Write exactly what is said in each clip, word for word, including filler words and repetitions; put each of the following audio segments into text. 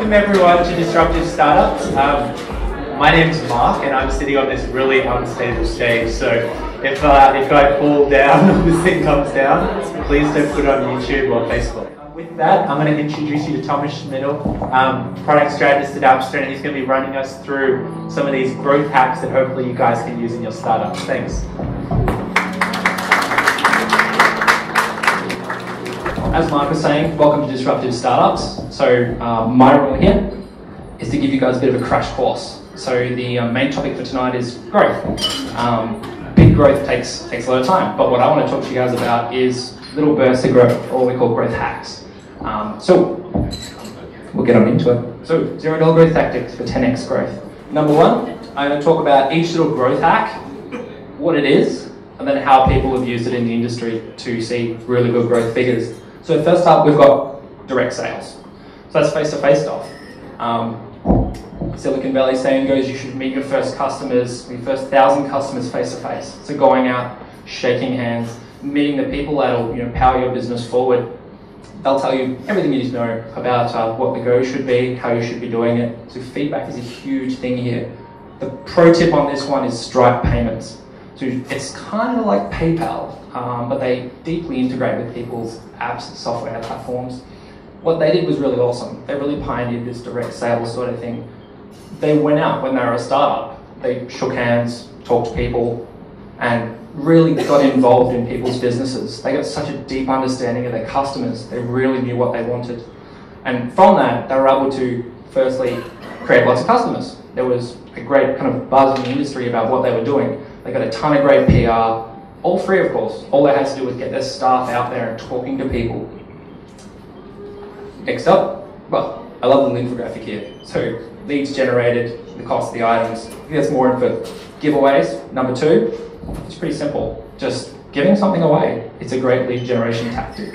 Welcome everyone to Disruptive Startups. Um, my name's Mark and I'm sitting on this really unstable stage, so if, uh, if I fall down or this thing comes down, please don't put it on YouTube or Facebook. With that, I'm going to introduce you to Szmidel, um, product strategist at Appster, and he's going to be running us through some of these growth hacks that hopefully you guys can use in your startups. Thanks. As Mark was saying, welcome to Disruptive Startups. So uh, my role here is to give you guys a bit of a crash course. So the uh, main topic for tonight is growth. Um, big growth takes, takes a lot of time, but what I want to talk to you guys about is little bursts of growth, or what we call growth hacks. Um, so we'll get on into it. So zero dollar growth tactics for ten X growth. Number one, I'm going to talk about each little growth hack, what it is, and then how people have used it in the industry to see really good growth figures. So first up, we've got direct sales. So that's face-to-face stuff. Um, Silicon Valley saying goes, you should meet your first customers, your first thousand customers face-to-face. So going out, shaking hands, meeting the people that'll you know power your business forward. They'll tell you everything you need to know about uh, what the go should be, how you should be doing it. So feedback is a huge thing here. The pro tip on this one is Stripe payments. So it's kind of like PayPal, um, but they deeply integrate with people's apps and software platforms. What they did was really awesome. They really pioneered this direct sales sort of thing. They went out when they were a startup. They shook hands, talked to people, and really got involved in people's businesses. They got such a deep understanding of their customers. They really knew what they wanted. And from that, they were able to, firstly, create lots of customers. There was a great kind of buzz in the industry about what they were doing. They got a ton of great P R, all free of course. All they had to do was get their staff out there and talking to people. Next up, well, I love the infographic here. So leads generated, the cost of the items. There's more info. Giveaways, number two, it's pretty simple. Just giving something away. It's a great lead generation tactic.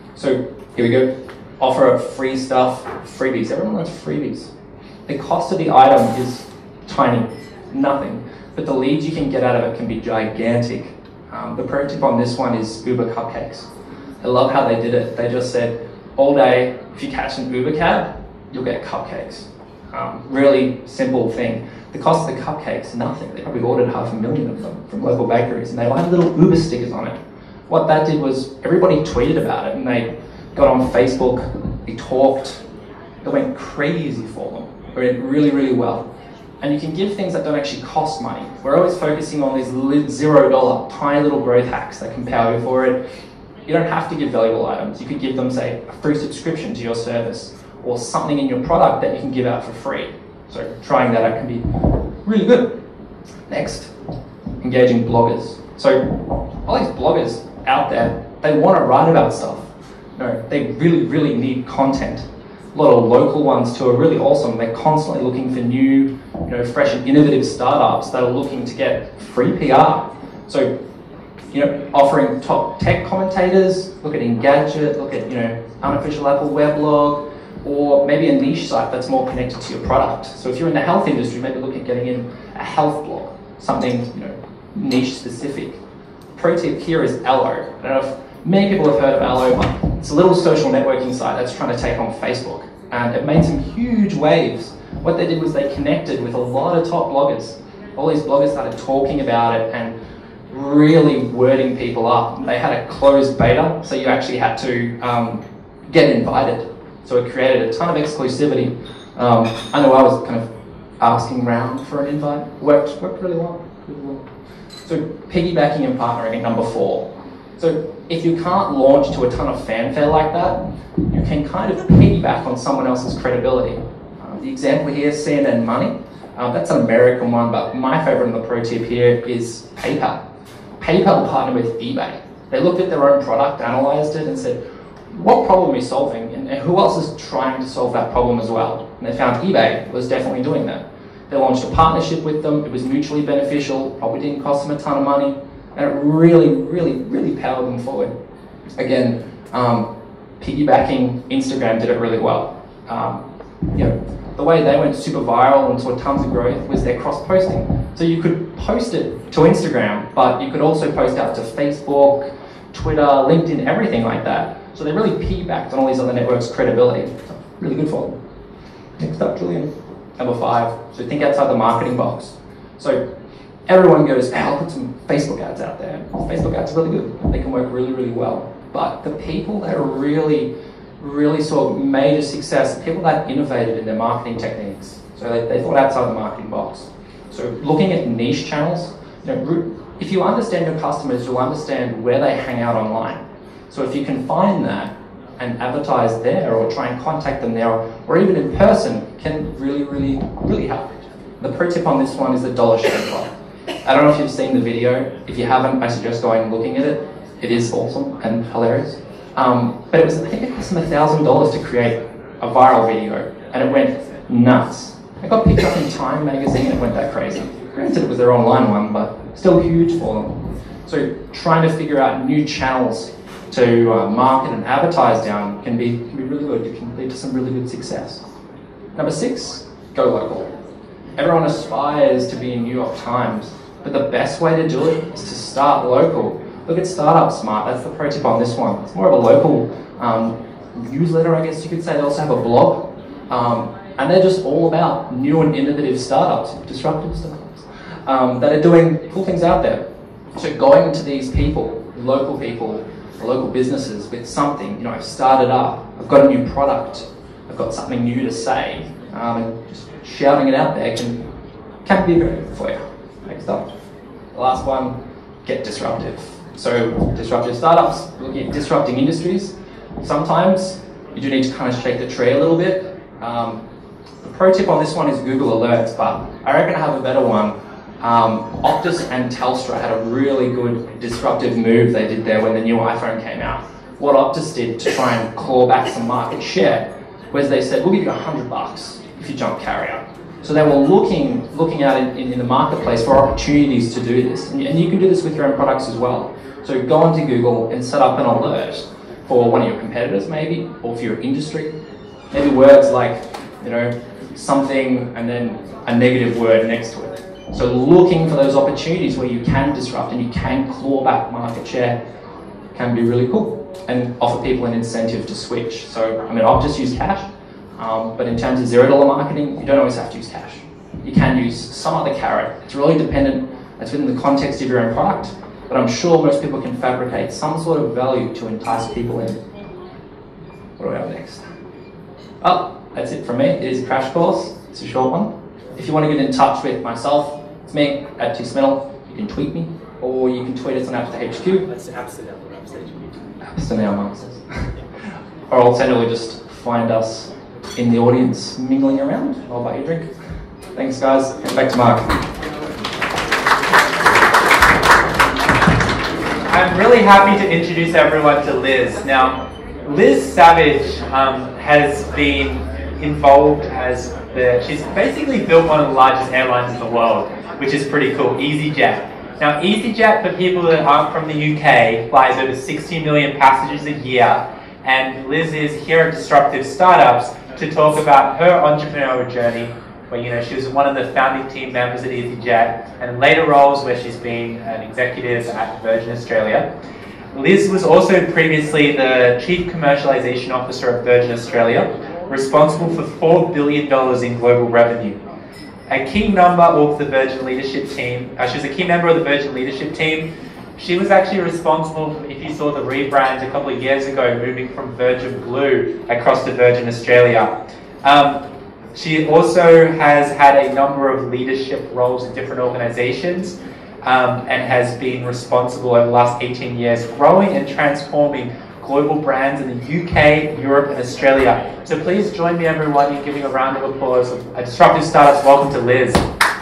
So here we go. Offer up free stuff, freebies. Everyone loves freebies. The cost of the item is tiny, nothing. But the leads you can get out of it can be gigantic. Um, the pro tip on this one is Uber cupcakes. I love how they did it. They just said, all day, if you catch an Uber cab, you'll get cupcakes. Um, really simple thing. The cost of the cupcakes, nothing. They probably ordered half a million of them from local bakeries, and they all had little Uber stickers on it. What that did was everybody tweeted about it, and they got on Facebook, they talked, it went crazy for them. It went really, really well. And you can give things that don't actually cost money. We're always focusing on these zero dollar, tiny little growth hacks that can power you forward. You don't have to give valuable items. You could give them, say, a free subscription to your service, or something in your product that you can give out for free. So trying that out can be really good. Next, engaging bloggers. So all these bloggers out there, they want to write about stuff. No, they really, really need content. A lot of local ones too are really awesome. They're constantly looking for new, you know, fresh and innovative startups that are looking to get free P R. So, you know, offering top tech commentators, look at Engadget, look at, you know, Unofficial Apple Weblog, or maybe a niche site that's more connected to your product. So if you're in the health industry, maybe look at getting in a health blog, something, you know, niche specific. Pro tip here is Allo. I don't know if many people have heard of Allo, but it's a little social networking site that's trying to take on Facebook. And it made some huge waves. What they did was they connected with a lot of top bloggers. All these bloggers started talking about it and really wording people up. They had a closed beta, so you actually had to um, get invited. So it created a ton of exclusivity. Um, I know I was kind of asking around for an invite. Worked, worked really well. Really well. So piggybacking and partnering at number four. So if you can't launch to a ton of fanfare like that, you can kind of piggyback on someone else's credibility. Um, the example here, C N N Money, um, that's an American one, but my favorite on the pro tip here is PayPal. PayPal partnered with eBay. They looked at their own product, analyzed it, and said, what problem are we solving? And, and who else is trying to solve that problem as well? And they found eBay was definitely doing that. They launched a partnership with them. It was mutually beneficial, probably didn't cost them a ton of money, and it really, really, really powered them forward. Again, um, piggybacking, Instagram did it really well. Um, you know, the way they went super viral and saw tons of growth was their cross-posting. So you could post it to Instagram, but you could also post out to Facebook, Twitter, LinkedIn, everything like that. So they really piggybacked on all these other networks' credibility. So really good for them. Next up, Julian. Number five, so think outside the marketing box. So everyone goes, hey, I'll put some Facebook ads out there. Facebook ads are really good. They can work really, really well. But the people that are really, really saw major success, people that innovated in their marketing techniques. So they, they thought outside the marketing box. So looking at niche channels, you know, if you understand your customers, you'll understand where they hang out online. So if you can find that and advertise there or try and contact them there or even in person can really, really, really help. The pro tip on this one is the dollar shave club. I don't know if you've seen the video. If you haven't, I suggest going and looking at it. It is awesome and hilarious. Um, but it was, I think it cost them one thousand dollars to create a viral video and it went nuts. It got picked up in Time magazine and it went that crazy. Granted, it was their online one, but still huge for them. So trying to figure out new channels to uh, market and advertise down can be, can be really good. It can lead to some really good success. Number six, go local. Everyone aspires to be in New York Times, but the best way to do it is to start local. Look at Startup Smart, that's the pro tip on this one. It's more of a local um, newsletter, I guess you could say. They also have a blog, um, and they're just all about new and innovative startups, disruptive startups, um, that are doing cool things out there. So going to these people, local people, local businesses with something, you know, I've started up, I've got a new product, I've got something new to say, um, and just shouting it out there can, can be very good for you. Next up, the last one, get disruptive. So disruptive startups, looking at disrupting industries. Sometimes you do need to kind of shake the tree a little bit. Um, the pro tip on this one is Google Alerts, but I reckon I have a better one. Um, Optus and Telstra had a really good disruptive move they did there when the new iPhone came out. What Optus did to try and claw back some market share was they said, we'll give you a hundred bucks if you jump carrier. So they were looking looking out in, in, in the marketplace for opportunities to do this. And, and you can do this with your own products as well. So go onto Google and set up an alert for one of your competitors maybe, or for your industry. Maybe words like, you know, something and then a negative word next to it. So looking for those opportunities where you can disrupt and you can claw back market share can be really cool and offer people an incentive to switch. So, I mean, I've just used cash, um, but in terms of zero dollar marketing, you don't always have to use cash. You can use some other carrot. It's really dependent, it's within the context of your own product, but I'm sure most people can fabricate some sort of value to entice people in. What do we have next? Oh, that's it from me. It is a crash course. It's a short one. If you want to get in touch with myself, it's me, at Szmidel. You can tweet me, or you can tweet us on Appster H Q. That's Appster now, or Appster H Q. Appster now, Mark says. Or alternatively, just find us in the audience mingling around. I'll buy you a drink. Thanks, guys. And back to Mark. I'm really happy to introduce everyone to Liz. Now, Liz Savage um, has been involved as the, she's basically built one of the largest airlines in the world, which is pretty cool, EasyJet. Now, EasyJet, for people that aren't from the U K, flies over sixty million passengers a year, and Liz is here at Disruptive Startups to talk about her entrepreneurial journey, where, you know, she was one of the founding team members at EasyJet, and in later roles where she's been an executive at Virgin Australia. Liz was also previously the Chief Commercialization Officer at Virgin Australia, responsible for four billion dollars in global revenue. A key number of the Virgin leadership team, uh, she was a key member of the Virgin leadership team. She was actually responsible, for, if you saw the rebrand a couple of years ago, moving from Virgin Blue across to Virgin Australia. Um, she also has had a number of leadership roles in different organizations, um, and has been responsible over the last eighteen years growing and transforming global brands in the U K, Europe, and Australia. So please join me, everyone, in giving a round of applause. At Disruptive Startups, welcome to Liz.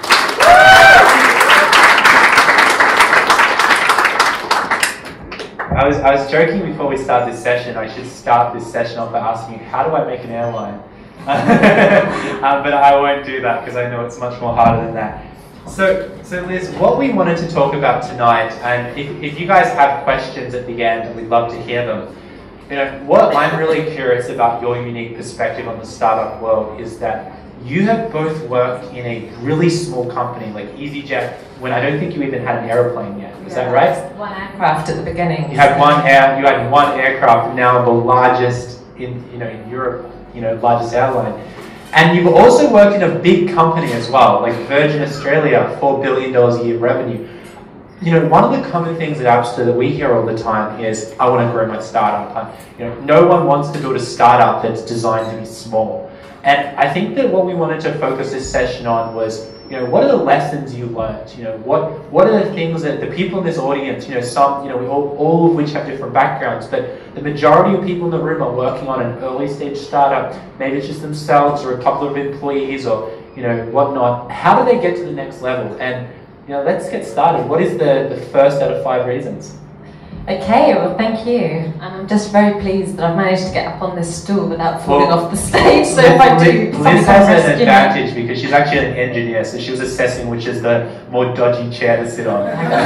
I was, I was joking before we start this session, I should start this session off by asking you, how do I make an airline? um, but I won't do that because I know it's much more harder than that. So, so Liz, what we wanted to talk about tonight, and if, if you guys have questions at the end, we'd love to hear them. You know, what I'm really curious about your unique perspective on the startup world is that you have both worked in a really small company like EasyJet, when I don't think you even had an airplane yet. Is yeah, that right? One aircraft at the beginning. You had one air, you had one aircraft, now the largest in, you know, in Europe, you know, largest airline. And you've also worked in a big company as well, like Virgin Australia, four billion dollars a year revenue. You know, one of the common things at Appster that we hear all the time is, I want to grow my startup. I, you know, no one wants to build a startup that's designed to be small. And I think that what we wanted to focus this session on was, you know, what are the lessons you learned? You know, what what are the things that the people in this audience, you know, some, you know, we all, all of which have different backgrounds, but the majority of people in the room are working on an early stage startup. Maybe it's just themselves or a couple of employees or, you know, whatnot. How do they get to the next level? And, you know, let's get started. What is the, the first out of five reasons? Okay, well, thank you. And I'm just very pleased that I've managed to get up on this stool without falling well, off the stage. So if I do, Liz has an advantage because she's actually an engineer, so she was assessing which is the more dodgy chair to sit on.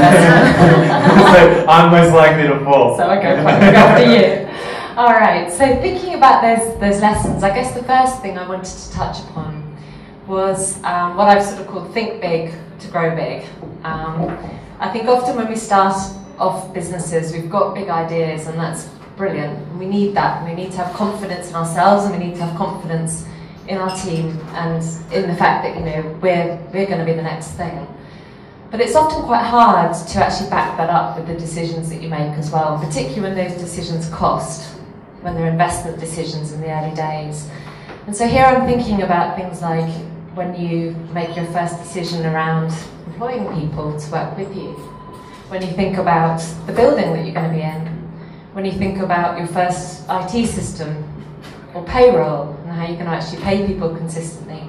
So I'm most likely to fall. So I go after you. All right. So thinking about those those lessons, I guess the first thing I wanted to touch upon was um, what I've sort of called think big to grow big. Um, I think often when we start off businesses, we've got big ideas, and that's brilliant. We need that. We need to have confidence in ourselves, and we need to have confidence in our team and in the fact that, you know, we're we're going to be the next thing. But it's often quite hard to actually back that up with the decisions that you make as well, particularly when those decisions cost, when they're investment decisions in the early days. And so here I'm thinking about things like when you make your first decision around employing people to work with you, when you think about the building that you're going to be in, when you think about your first I T system or payroll and how you can actually pay people consistently.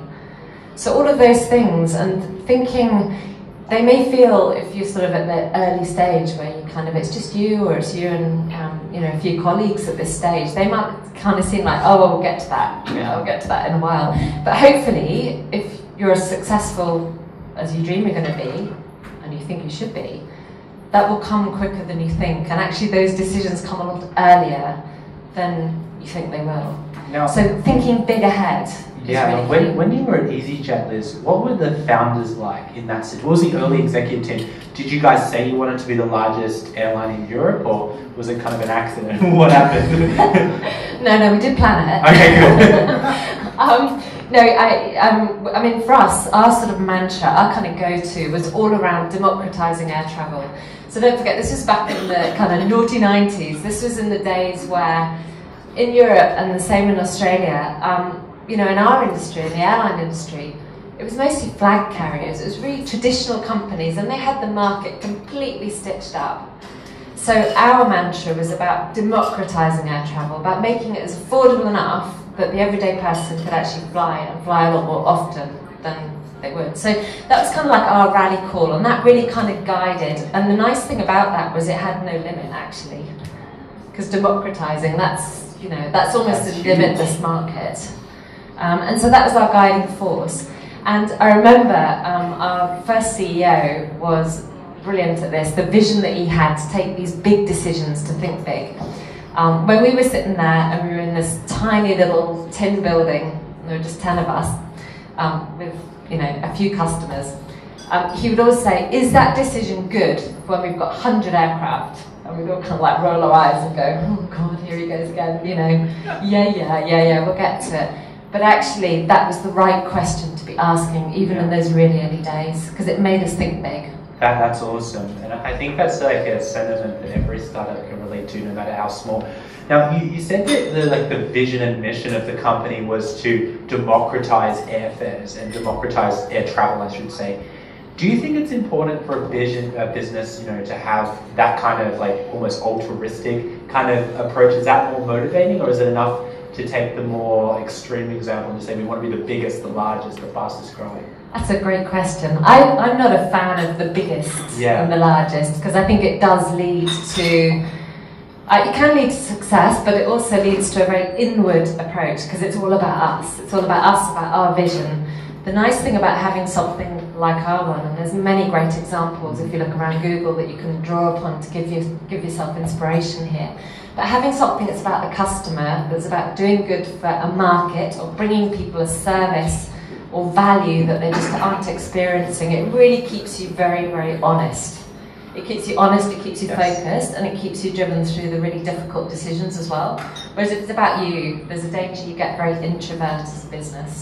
So all of those things, and thinking, they may feel, if you're sort of at the early stage where you kind of, it's just you or it's you and um, you know, a few colleagues at this stage, they might kind of seem like, oh, well, we'll get to that, you know, I'll get to that in a while. But hopefully, if you're as successful as you dream you're going to be, and you think you should be, that will come quicker than you think, and actually those decisions come a lot earlier than you think they will. Now, so thinking big ahead. Yeah, really when, when you were at EasyJet, Liz, what were the founders like in that situation? What was the early executive team? Did you guys say you wanted to be the largest airline in Europe, or was it kind of an accident? What happened? no, no, we did plan it. Okay, good. um, no, I, um, I mean, for us, our sort of mantra, our kind of go-to was all around democratizing air travel. So don't forget, this was back in the kind of naughty nineties. This was in the days where in Europe and the same in Australia, um, you know, in our industry, in the airline industry, it was mostly flag carriers. It was really traditional companies, and they had the market completely stitched up. So our mantra was about democratizing air travel, about making it as affordable enough that the everyday person could actually fly and fly a lot more often than they would. So that was kind of like our rally call, and that really kind of guided. And the nice thing about that was it had no limit, actually, because democratizing, that's, you know, that's almost that's a limitless market. Um, and so that was our guiding force. And I remember um, our first C E O was brilliant at this, the vision that he had to take these big decisions, to think big. Um, when we were sitting there and we were in this tiny little tin building, there were just ten of us, um, with, you know, a few customers, um, he would always say, is that decision good when we've got one hundred aircraft? And we'd all kind of like roll our eyes and go, oh God, here he goes again, you know, yeah, yeah, yeah, yeah, we'll get to it. But actually, that was the right question to be asking, even yeah. in those really early days, because it made us think big. That, that's awesome. And I think that's like a sentiment that every startup can relate to, no matter how small. Now, you, you said that the, like, the vision and mission of the company was to democratize airfares and democratize air travel, I should say. Do you think it's important for a vision, a business, you know, to have that kind of like almost altruistic kind of approach? Is that more motivating, or is it enough to take the more extreme example and say we want to be the biggest, the largest, the fastest growing? That's a great question. I, I'm not a fan of the biggest yeah. and the largest, because I think it does lead to, uh, it can lead to success, but it also leads to a very inward approach, because it's all about us. It's all about us, about our vision. The nice thing about having something like our one, and there's many great examples if you look around Google that you can draw upon to give you give yourself inspiration here. But having something that's about the customer, that's about doing good for a market or bringing people a service or value that they just aren't experiencing, it really keeps you very, very honest. It keeps you honest, it keeps you yes. focused, and it keeps you driven through the really difficult decisions as well. Whereas if it's about you, there's a danger you get very introverted as a business.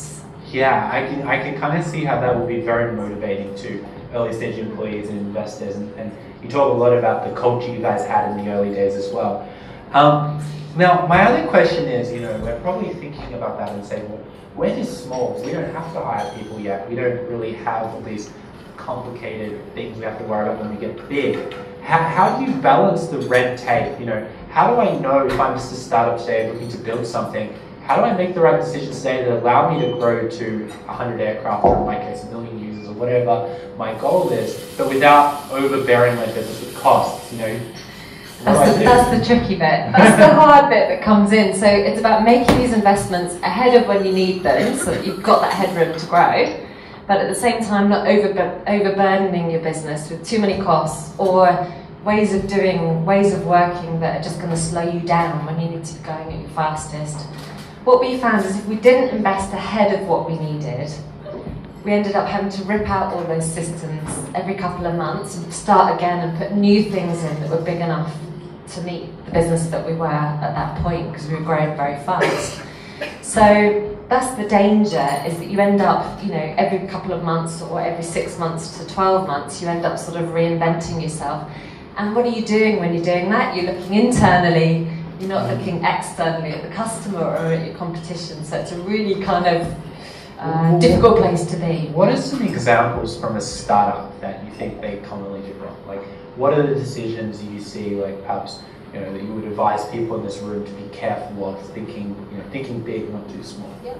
Yeah, I can I can kind of see how that will be very motivating to early stage employees and investors, and, and you talk a lot about the culture you guys had in the early days as well. Um, now, my other question is, you know, we're probably thinking about that and saying, well, we're just small, we don't have to hire people yet, we don't really have all these complicated things we have to worry about when we get big. How, how do you balance the red tape? You know, how do I know if I'm just a startup today looking to build something? How do I make the right decisions today that allow me to grow to one hundred aircraft, or in my case, a million users, or whatever my goal is, but without overbearing my business with costs, you know? That's the, that's the tricky bit. That's the hard bit that comes in. So it's about making these investments ahead of when you need them, so that you've got that headroom to grow, but at the same time not over, overburdening your business with too many costs or ways of doing, ways of working that are just going to slow you down when you need to be going at your fastest. What we found is if we didn't invest ahead of what we needed, we ended up having to rip out all those systems every couple of months and start again and put new things in that were big enough to meet the business that we were at that point, because we were growing very fast. So that's the danger, is that you end up, you know, every couple of months or every six months to twelve months, you end up sort of reinventing yourself. And what are you doing when you're doing that? You're looking internally, you're not looking externally at the customer or at your competition. So it's a really kind of uh, difficult place to be. What are some examples from a startup that you think they commonly do wrong? Like, what are the decisions you see, like perhaps, you know, that you would advise people in this room to be careful of, thinking, you know, thinking big, not too small? Yep.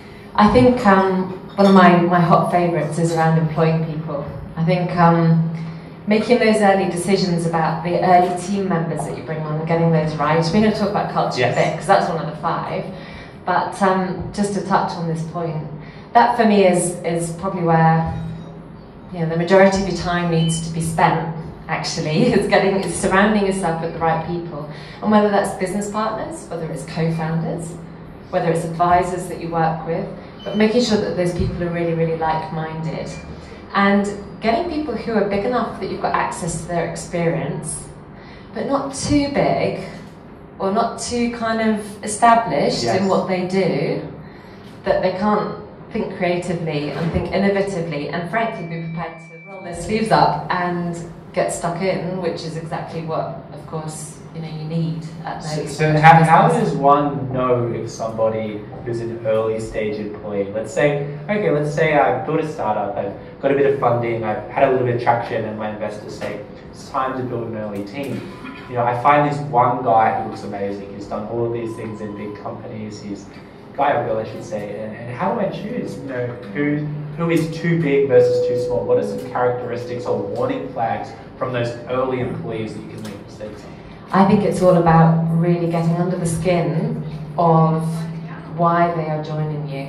I think um, one of my, my hot favourites is around employing people. I think um, making those early decisions about the early team members that you bring on and getting those right. We're going to talk about culture yes. a bit, because that's one of the five. But um, just to touch on this point, that for me is, is probably where, you know, the majority of your time needs to be spent, actually, is getting, is surrounding yourself with the right people. And whether that's business partners, whether it's co-founders, whether it's advisors that you work with, but making sure that those people are really, really like-minded. And getting people who are big enough that you've got access to their experience, but not too big, or not too kind of established yes. in what they do, that they can't think creatively and think innovatively, and frankly be prepared to roll their sleeves up and get stuck in, which is exactly what, of course, you know, you need at those. So, so how, how does one know if somebody who's an early stage employee, let's say, okay, let's say I've built a startup, I've got a bit of funding, I've had a little bit of traction, and my investors say, it's time to build an early team. You know, I find this one guy who looks amazing, he's done all of these things in big companies, he's guy or girl, I should say, and, and how do I choose, you know, who, who is too big versus too small? What are some characteristics or warning flags from those early employees that you can make mistakes on? I think it's all about really getting under the skin of why they are joining you.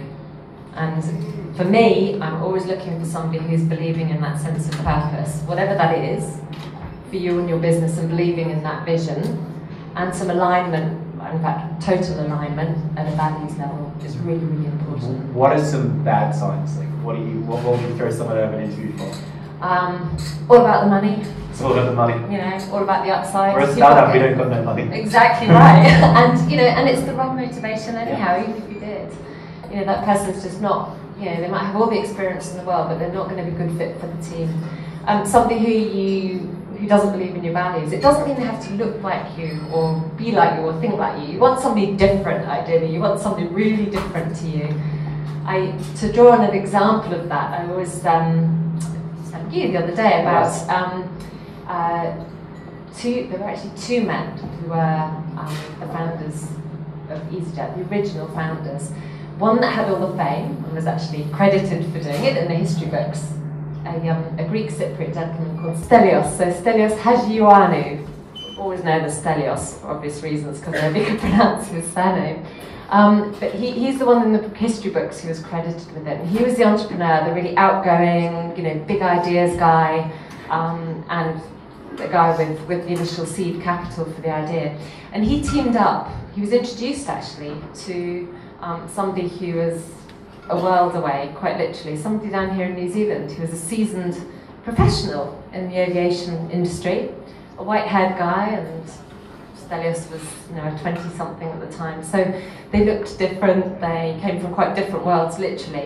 And for me, I'm always looking for somebody who's believing in that sense of purpose, whatever that is, for you and your business, and believing in that vision, and some alignment, in fact, total alignment at a values level is really, really important. What are some bad signs? Like, what do you, what will you throw someone over an interview for? Um, all about the money. It's all about the money. You know, all about the upside. We're a startup, we don't got no money. Exactly right. And, you know, and it's the wrong motivation anyhow, yeah. Even if you did. You know, that person's just not, you know, they might have all the experience in the world, but they're not going to be a good fit for the team. Um, somebody who you who doesn't believe in your values, it doesn't mean they have to look like you or be like you or think like you. You want somebody different, ideally. You want somebody really different to you. I, to draw on an example of that, I was um, telling you the other day about um, uh, two, there were actually two men who were um, the founders of EasyJet, the original founders. One that had all the fame and was actually credited for doing it in the history books. A, um, a Greek Cypriot gentleman called Stelios. So Stelios Hagiouanou, always known as Stelios for obvious reasons, because nobody could pronounce his surname. Um, but he, he's the one in the history books who was credited with it. And he was the entrepreneur, the really outgoing, you know, big ideas guy, um, and the guy with, with the initial seed capital for the idea. And he teamed up, he was introduced actually to um, somebody who was a world away, quite literally, somebody down here in New Zealand who was a seasoned professional in the aviation industry, a white-haired guy, and Stelios was, you know, twenty-something at the time. So they looked different, they came from quite different worlds, literally.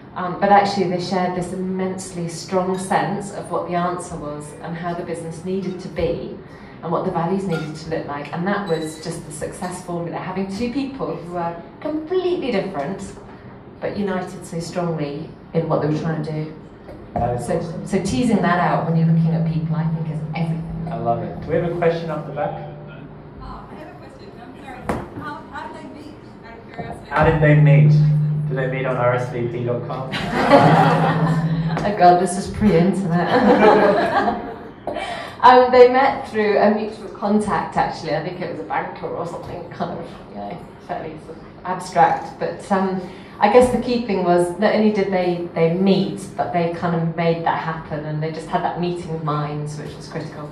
Um, but actually they shared this immensely strong sense of what the answer was and how the business needed to be and what the values needed to look like. And that was just the success formula, having two people who are completely different but united so strongly in what they were trying to do. So, so teasing that out when you're looking at people, I think, is everything. I love it. Do we have a question up the back? Oh, I have a question. I'm sorry. How, how did they meet? Out of curiosity. How did they meet? Did they meet on R S V P dot com? Oh God, this is pre-internet. um, they met through a mutual contact, actually. I think it was a banker or something, kind of, you know, fairly sort of abstract. But um, I guess the key thing was not only did they, they meet, but they kind of made that happen, and they just had that meeting of minds, which was critical.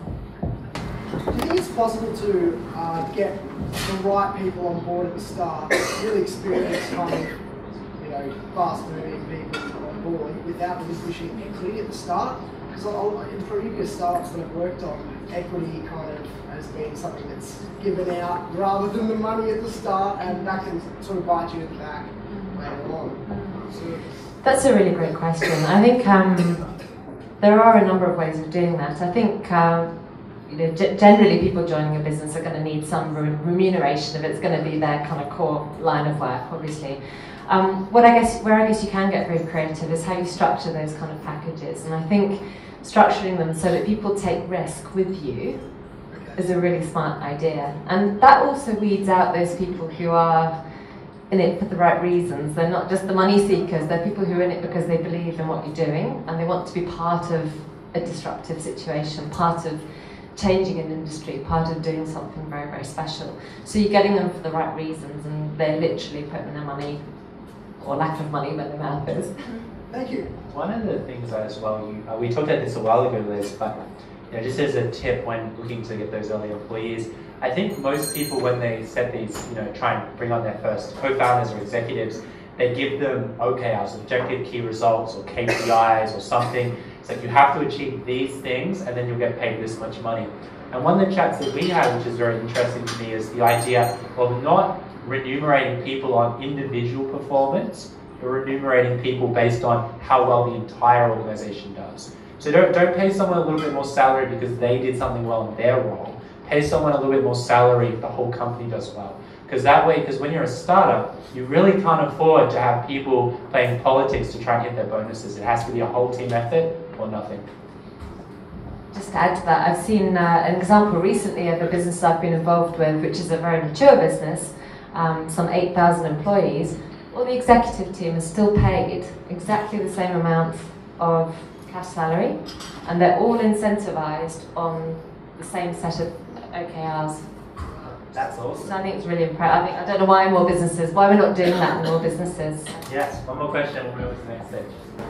Do you think it's possible to uh, get the right people on board at the start, really experienced kind of, you know, fast-moving people on board without really pushing equity at the start? Because in previous startups that I've worked on, equity kind of has been something that's given out rather than the money at the start, and that can sort of bite you in the back later on. So, that's a really great question. I think um, there are a number of ways of doing that. I think um, you know, g generally people joining a business are going to need some re remuneration if it's going to be their kind of core line of work, obviously. Um, what I guess, where I guess you can get very creative is how you structure those kind of packages, and I think structuring them so that people take risk with you is a really smart idea. And that also weeds out those people who are in it for the right reasons. They're not just the money seekers, they're people who are in it because they believe in what you're doing and they want to be part of a disruptive situation, part of changing an industry, part of doing something very, very special. So you're getting them for the right reasons, and they're literally putting their money, or lack of money, where their mouth is. thank you. One of the things as well, you, uh, we talked about this a while ago, Liz, but you know, just as a tip when looking to get those early employees, I think most people, when they set these, you know, try and bring on their first co-founders or executives, they give them O K Rs, objective key results, or K P Is or something. It's like you have to achieve these things and then you'll get paid this much money. And one of the chats that we had, which is very interesting to me, is the idea of not remunerating people on individual performance, but remunerating people based on how well the entire organization does. So don't, don't pay someone a little bit more salary because they did something well in their role. Pay someone a little bit more salary if the whole company does well. Because that way, because when you're a startup, you really can't afford to have people playing politics to try and hit their bonuses. It has to be a whole team effort or nothing. Just to add to that, I've seen uh, an example recently of a business I've been involved with, which is a very mature business, um, some eight thousand employees. Well, the executive team is still paid exactly the same amount of cash salary, and they're all incentivized on the same set of O K Rs. That's awesome. So I think it's really impressive. I think I don't know why more businesses, why we're not doing that in more businesses. Yes, one more question and we'll move to the next stage.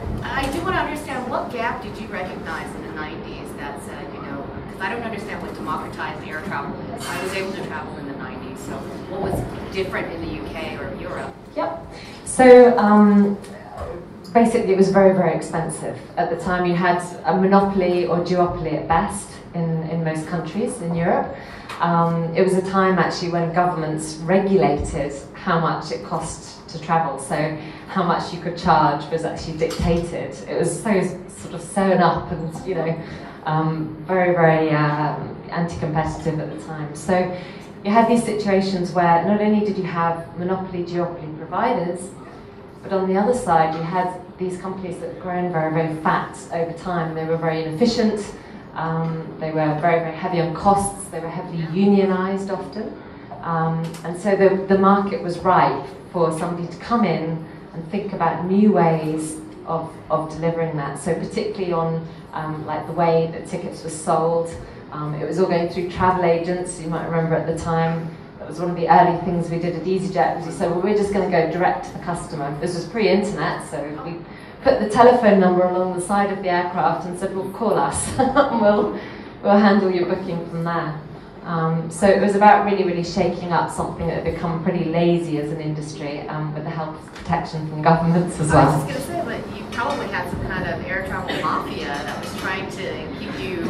I do want to understand, what gap did you recognize in the nineties that said, you know, because I don't understand what democratized air travel is. I was able to travel in the nineties, so what was different in the U K or Europe? Yep. So um, basically it was very, very expensive. At the time you had a monopoly or duopoly at best in, in most countries in Europe. Um, it was a time actually when governments regulated how much it cost to travel, so how much you could charge was actually dictated. It was so sort of sewn up and, you know, um, very, very um, anti-competitive at the time. So you had these situations where not only did you have monopoly, duopoly providers, but on the other side you had these companies that had grown very, very fat over time. They were very inefficient. Um, they were very, very heavy on costs. They were heavily unionized often. Um, and so the, the market was ripe for somebody to come in and think about new ways of, of delivering that. So particularly on um, like the way that tickets were sold. Um, it was all going through travel agents. You might remember at the time, that was one of the early things we did at EasyJet, was we said, well, we're just going to go direct to the customer. This was pre-internet, so we put the telephone number along the side of the aircraft and said, well, call us, and we'll, we'll handle your booking from there. Um, so it was about really, really shaking up something that had become pretty lazy as an industry, um, with the help of protection from governments as well. I was just going to say, but you probably had some kind of air travel mafia that was trying to keep you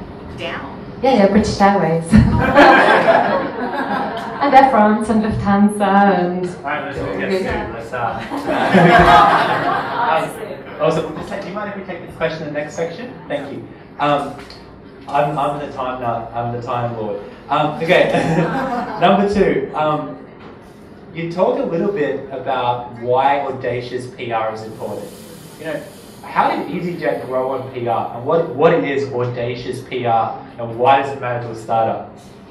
down. Yeah, yeah, British Airways. And Air France and Lufthansa and... Alright, let's all get sued. Let's start. Um, also, just like, do you mind if we take this question in the next section? Thank you. Um, I'm, I'm the time nut. I'm the time lord. Um, okay. Number two. Um, you talk a little bit about why audacious P R is important. You know, how did EasyJet grow on P R, and what what it is audacious P R, and why does it matter to a startup?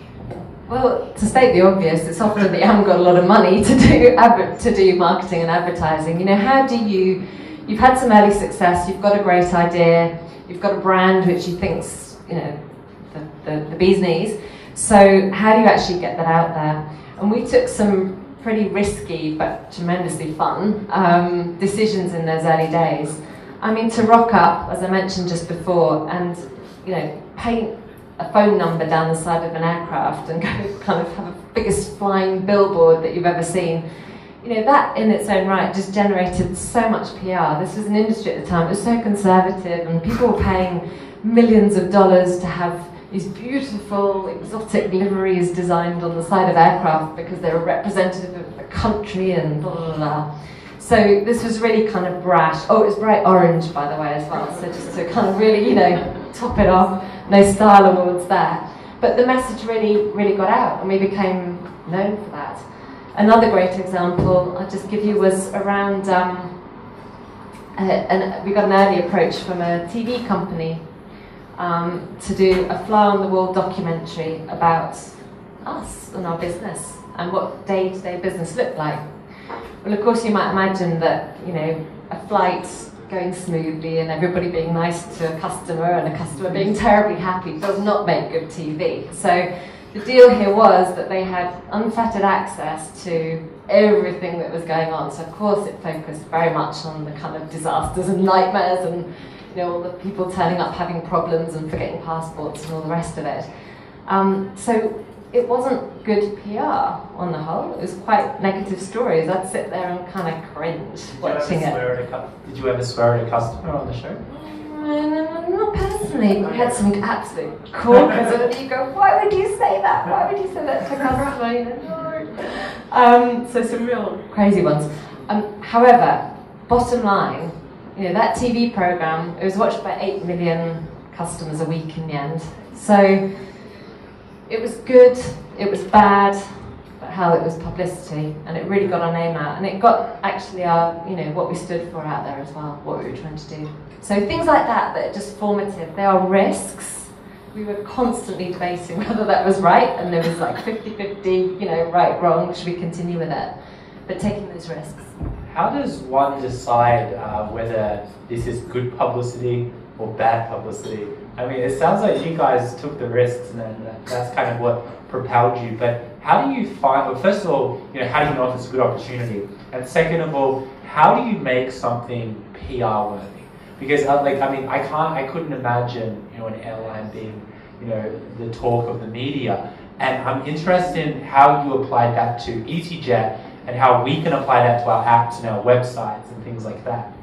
Well, to state the obvious, it's often that you haven't got a lot of money to do adver to do marketing and advertising. You know, how do you? You've had some early success. You've got a great idea. You've got a brand which you think's, you know, the, the, the bee's knees. So how do you actually get that out there? And we took some pretty risky but tremendously fun um, decisions in those early days. I mean, to rock up, as I mentioned just before, and you know, paint a phone number down the side of an aircraft and go kind of have a biggest flying billboard that you've ever seen. You know, that in its own right just generated so much P R. This was an industry at the time, it was so conservative, and people were paying millions of dollars to have these beautiful, exotic liveries designed on the side of aircraft because they were representative of the country and blah, blah, blah. So this was really kind of brash. Oh, it was bright orange, by the way, as well. So just to kind of really, you know, top it off, no style awards there. But the message really, really got out, and we became known for that. Another great example I'll just give you was around, um, uh, and we got an early approach from a T V company um, to do a fly-on-the-wall documentary about us and our business and what day-to-day business looked like. Well, of course, you might imagine that, you know, a flight going smoothly and everybody being nice to a customer and a customer being terribly happy does not make good T V. So the deal here was that they had unfettered access to everything that was going on. So of course it focused very much on the kind of disasters and nightmares and, you know, all the people turning up having problems and forgetting passports and all the rest of it. Um, so it wasn't good P R on the whole. It was quite negative stories. I'd sit there and kind of cringe watching it. Did you ever swear at a customer on the show? No, not personally. We had some absolute corkers, and you go, why would you say that? Why would you say that to a customer? You know, no. Um, so some real crazy ones. Um, however, bottom line, you know, that T V program, it was watched by eight million customers a week in the end. So it was good, it was bad, but hell, it was publicity, and it really got our name out, and it got actually our, you know, what we stood for out there as well, what we were trying to do. So things like that that are just formative. They are risks. We were constantly debating whether that was right, and there was like fifty fifty, you know, right, wrong, should we continue with it? But taking those risks. How does one decide uh, whether this is good publicity or bad publicity? I mean, it sounds like you guys took the risks, and then that's kind of what propelled you. But how do you find, well, first of all, you know, how do you know if it's a good opportunity? And second of all, how do you make something P R worthy? Because, uh, like, I mean, I can't, I couldn't imagine, you know, an airline being, you know, the talk of the media. And I'm interested in how you applied that to EasyJet and how we can apply that to our apps and our websites and things like that.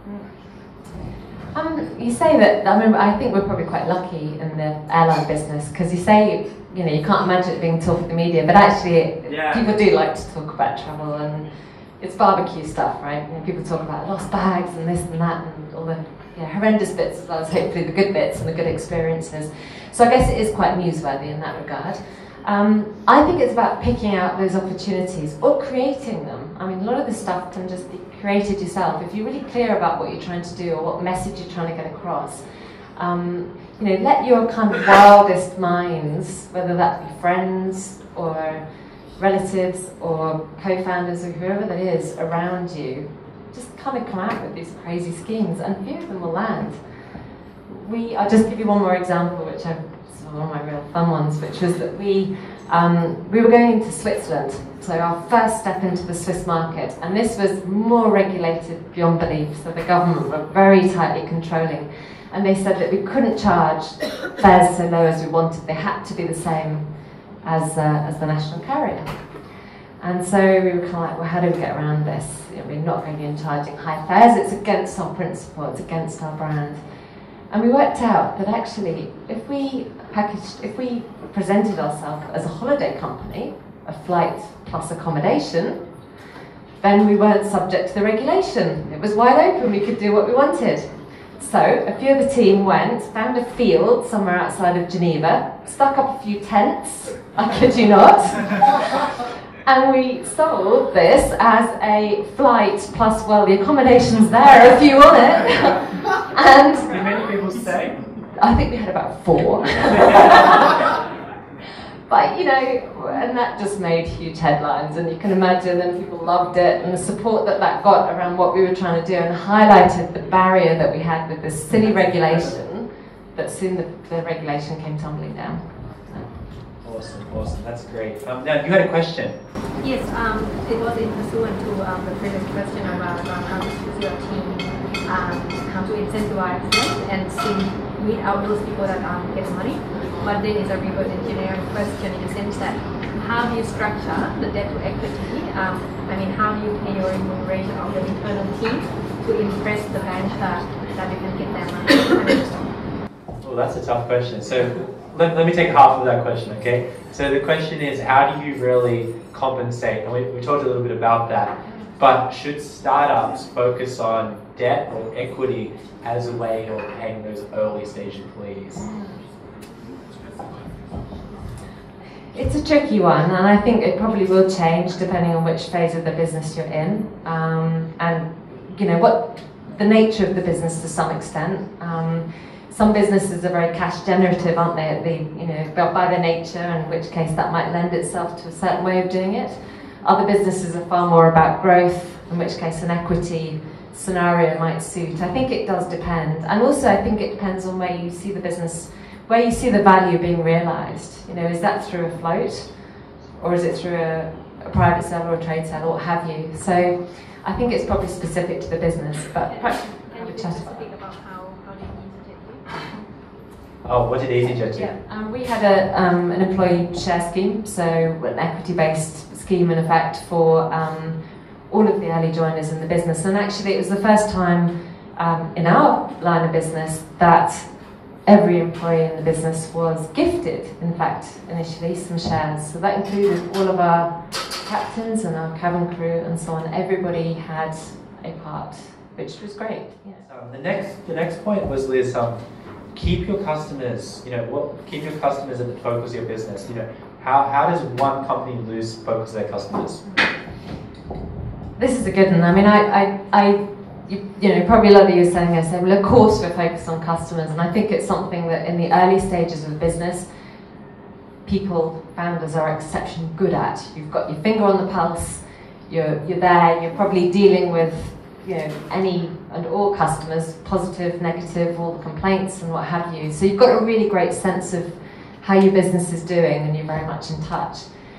Um, you say that, I mean, I think we're probably quite lucky in the airline business, because you say, you know, you can't imagine it being talk of the media, but actually yeah. people do like to talk about travel, and it's barbecue stuff, right? You know, people talk about lost bags and this and that and all the you know, horrendous bits as well as hopefully the good bits and the good experiences. So I guess it is quite newsworthy in that regard. Um, I think it's about picking out those opportunities or creating them. I mean, a lot of this stuff can just be created yourself. If you're really clear about what you're trying to do or what message you're trying to get across, um, you know, let your kind of wildest minds, whether that be friends or relatives or co-founders or whoever that is around you, just kind of come out with these crazy schemes, and a few of them will land. We, I'll just give you one more example, which I one of my real fun ones, which was that we um, we were going into Switzerland, so our first step into the Swiss market, and this was more regulated beyond belief, so the government were very tightly controlling, and they said that we couldn't charge fares so low as we wanted, they had to be the same as, uh, as the national carrier. And so we were kind of like, well, how do we get around this? You know, we're not going to be in charging high fares, it's against our principle, it's against our brand. And we worked out that actually, if we packaged, if we presented ourselves as a holiday company, a flight plus accommodation, then we weren't subject to the regulation. It was wide open, we could do what we wanted. So a few of the team went, found a field somewhere outside of Geneva, stuck up a few tents, I kid you not, and we sold this as a flight plus, well, the accommodations there, a few on it. And did many people stay? I think we had about four. But, you know, and that just made huge headlines, and you can imagine then people loved it, and the support that that got around what we were trying to do and highlighted the barrier that we had with this silly regulation, but soon the, the regulation came tumbling down. Awesome, awesome, that's great. Um, now, you had a question. Yes, um, it was in pursuant to um, the previous question about um, how to choose your team, um, how to incentivize them and still weed out those people that um, get money. But then it's a reverse engineering question in the sense that how do you structure the debt to equity? Um, I mean, how do you pay your remuneration of your internal team to impress the bank that, that you can get their money? Well, that's a tough question. So let, let me take half of that question, okay? So the question is, how do you really compensate? And we, we talked a little bit about that. But should startups focus on debt or equity as a way of paying those early stage employees? It's a tricky one, and I think it probably will change depending on which phase of the business you're in, um, and you know what the nature of the business to some extent. Um, some businesses are very cash generative, aren't they? At the you know by their nature, in which case that might lend itself to a certain way of doing it. Other businesses are far more about growth, in which case an equity scenario might suit. I think it does depend, and also I think it depends on where you see the business. Where you see the value being realised, you know, is that through a float, or is it through a, a private sale or a trade sale, or what have you? So, I think it's probably specific to the business, but perhaps Can you be specific about how, how did EasyJet do? Oh, what did EasyJet do? Yeah, um, we had a, um, an employee share scheme, so an equity-based scheme in effect for um, all of the early joiners in the business, and actually it was the first time um, in our line of business that every employee in the business was gifted, in fact, initially, some shares. So that included all of our captains and our cabin crew and so on. Everybody had a part, which was great. Yeah. Um, the next, the next point was, Liz, um, keep your customers. You know, what keep your customers at the focus of your business. You know, how how does one company lose focus of their customers? This is a good one. I mean, I I. I You, you know, probably a lot of you are saying this, well, of course we're focused on customers, and I think it's something that in the early stages of a business, people, founders are exceptionally good at. You've got your finger on the pulse, you're, you're there, you're probably dealing with, you know, any and all customers, positive, negative, all the complaints and what have you. So you've got a really great sense of how your business is doing, and you're very much in touch.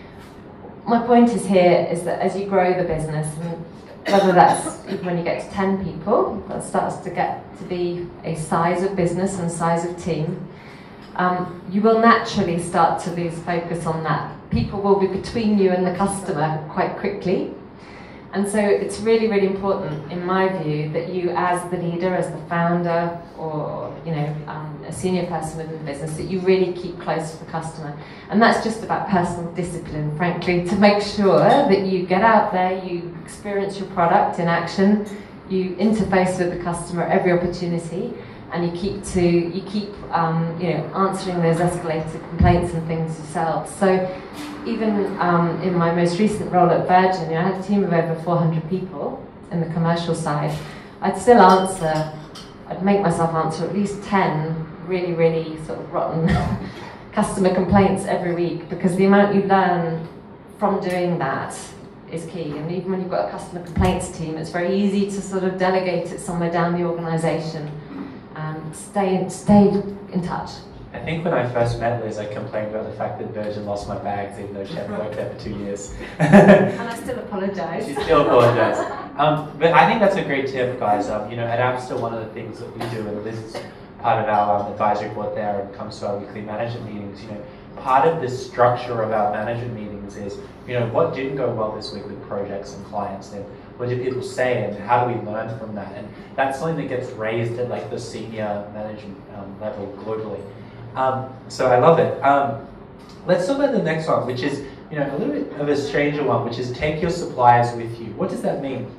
My point is here is that as you grow the business, and whether that's even when you get to ten people, that starts to get to be a size of business and size of team, um, you will naturally start to lose focus on that. People will be between you and the customer quite quickly. And so it's really, really important, in my view, that you as the leader, as the founder, or you know, um, a senior person within the business, that you really keep close to the customer. And that's just about personal discipline, frankly, to make sure that you get out there, you experience your product in action, you interface with the customer at every opportunity, and you keep to you keep um, you know answering those escalated complaints and things yourself. So even um, in my most recent role at Virgin, you know, I had a team of over four hundred people in the commercial side. I'd still answer, I'd make myself answer at least ten really, really sort of rotten customer complaints every week, because the amount you learn from doing that is key. And even when you've got a customer complaints team, it's very easy to sort of delegate it somewhere down the organisation and stay, stay in touch. I think when I first met Liz, I complained about the fact that Virgin lost my bags, even though she hadn't worked there for two years. And I still apologise. She still apologised. Um, but I think that's a great tip, guys. Um, you know, at Appster, one of the things that we do, and Liz is part of our um, advisory board there and comes to our weekly management meetings, you know, part of the structure of our management meetings is, you know, what didn't go well this week with projects and clients, and what did people say, and how do we learn from that? And that's something that gets raised at like the senior management um, level globally. Um, so I love it. Um, let's talk about the next one, which is you know, a little bit of a stranger one, which is take your suppliers with you. What does that mean?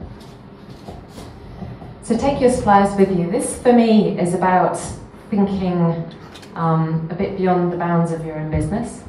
So take your suppliers with you. This, for me, is about thinking um, a bit beyond the bounds of your own business.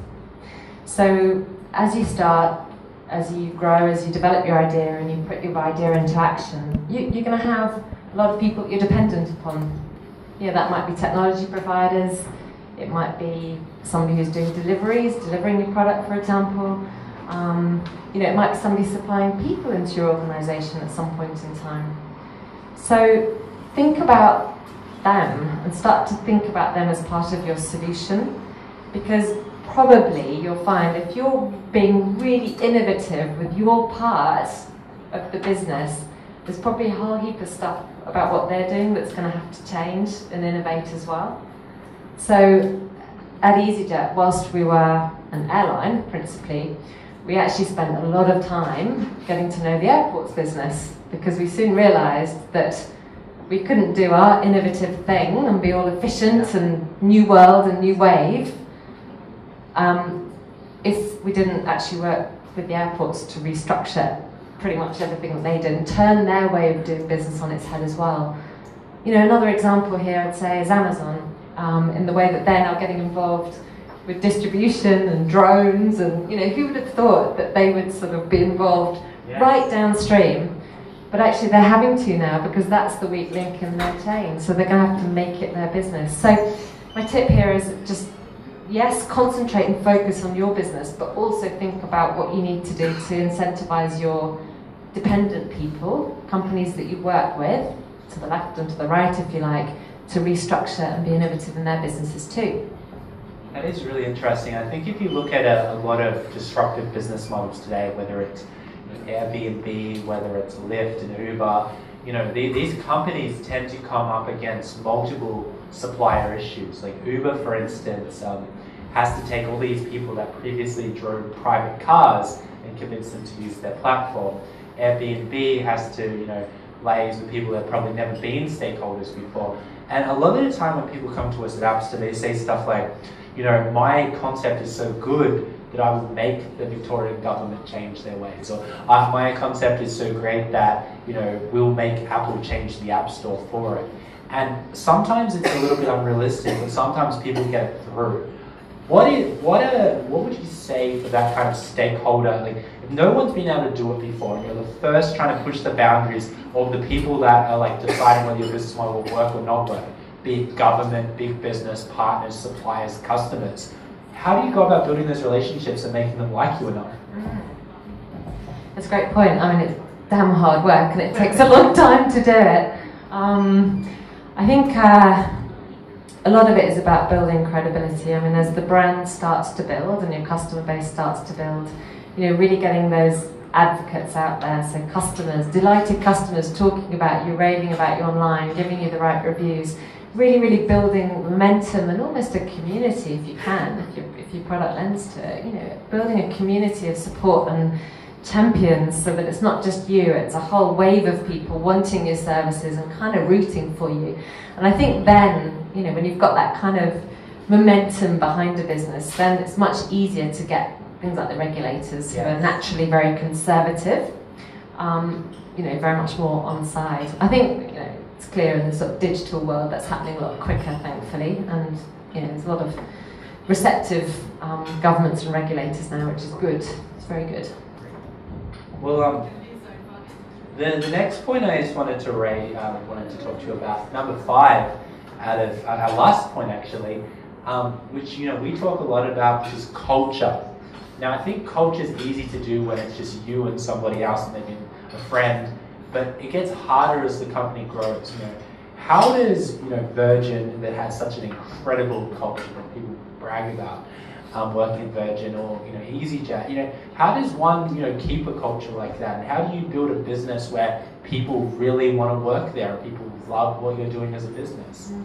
So as you start, as you grow, as you develop your idea and you put your idea into action, you, you're going to have a lot of people you're dependent upon. You know, that might be technology providers, it might be somebody who's doing deliveries, delivering your product, for example. Um, you know, it might be somebody supplying people into your organisation at some point in time. So think about them and start to think about them as part of your solution, because probably you'll find if you're being really innovative with your part of the business, there's probably a whole heap of stuff about what they're doing that's going to have to change and innovate as well. So at EasyJet, whilst we were an airline principally, we actually spent a lot of time getting to know the airports business, because we soon realised that we couldn't do our innovative thing and be all efficient and new world and new wave um, if we didn't actually work with the airports to restructure pretty much everything that they did and turn their way of doing business on its head as well. You know, another example here I'd say is Amazon, um, in the way that they're now getting involved with distribution and drones, and you know, who would have thought that they would sort of be involved yes. right downstream, but actually they're having to now, because that's the weak link in their chain, so they're going to have to make it their business. So my tip here is just, yes, concentrate and focus on your business, but also think about what you need to do to incentivize your dependent people, companies that you work with, to the left and to the right if you like, to restructure and be innovative in their businesses too. That is really interesting. I think if you look at a, a lot of disruptive business models today, whether it's Airbnb, whether it's Lyft and Uber, you know, the, these companies tend to come up against multiple supplier issues. Like Uber, for instance, um, has to take all these people that previously drove private cars and convince them to use their platform. Airbnb has to, you know, liaise with people that have probably never been stakeholders before. And a lot of the time when people come to us at Appster, they say stuff like, you know, my concept is so good that I will make the Victorian government change their ways. Or uh, my concept is so great that, you know, we'll make Apple change the App Store for it. And sometimes it's a little bit unrealistic, but sometimes people get through. What is, what a, what would you say for that kind of stakeholder? Like, if no one's been able to do it before, and you're the first trying to push the boundaries of the people that are like deciding whether your business model will work or not work, be it government, big business, partners, suppliers, customers. How do you go about building those relationships and making them like you enough? That's a great point. I mean, it's damn hard work and it takes a long time to do it. Um, I think uh, a lot of it is about building credibility. I mean, as the brand starts to build and your customer base starts to build, you know, really getting those advocates out there, so customers, delighted customers talking about you, raving about you online, giving you the right reviews, really, really building momentum and almost a community if you can, if, your if your product lends to it, you know, building a community of support and champions so that it's not just you, it's a whole wave of people wanting your services and kind of rooting for you. And I think then, you know, when you've got that kind of momentum behind a business, then it's much easier to get things like the regulators, yeah, who are naturally very conservative, um, you know, very much more on side. I think, you know, it's clear in the sort of digital world that's happening a lot quicker, thankfully, and you know, there's a lot of receptive um, governments and regulators now, which is good. It's very good. Well, um, the, the next point I just wanted to raise, uh, wanted to talk to you about, number five, out of uh, our last point actually, um, which you know we talk a lot about, which is culture. Now, I think culture is easy to do when it's just you and somebody else, and maybe a friend. But it gets harder as the company grows. You know, how does you know Virgin, that has such an incredible culture that people brag about, um, working at Virgin, or you know EasyJet, you know, how does one you know keep a culture like that? And how do you build a business where people really want to work there, and people love what you're doing as a business?